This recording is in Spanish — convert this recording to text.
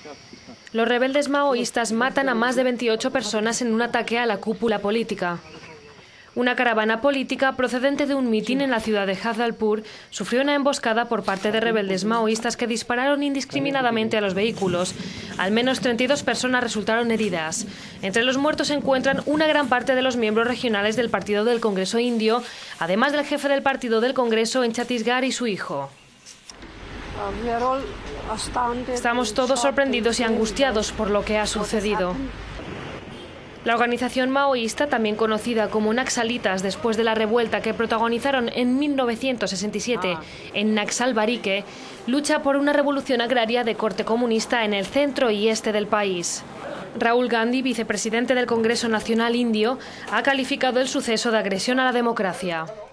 Los rebeldes maoístas matan a más de 28 personas en un ataque a la cúpula política. Una caravana política procedente de un mitin en la ciudad de Jagdalpur sufrió una emboscada por parte de rebeldes maoístas que dispararon indiscriminadamente a los vehículos. Al menos 32 personas resultaron heridas. Entre los muertos se encuentran una gran parte de los miembros regionales del Partido del Congreso Indio, además del jefe del Partido del Congreso en Chhattisgarh y su hijo. Estamos todos sorprendidos y angustiados por lo que ha sucedido. La organización maoísta, también conocida como Naxalitas después de la revuelta que protagonizaron en 1967 en Naxal Barique, lucha por una revolución agraria de corte comunista en el centro y este del país. Rahul Gandhi, vicepresidente del Congreso Nacional Indio, ha calificado el suceso de agresión a la democracia.